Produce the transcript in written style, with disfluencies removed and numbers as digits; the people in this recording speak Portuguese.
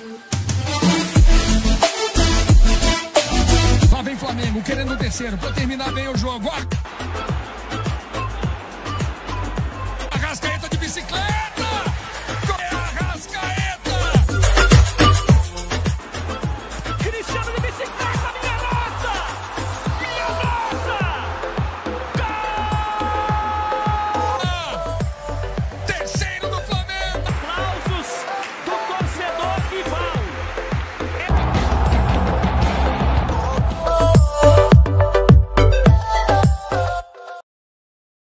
Lá vem Flamengo, querendo o terceiro, pra terminar bem o jogo. Arrascaeta.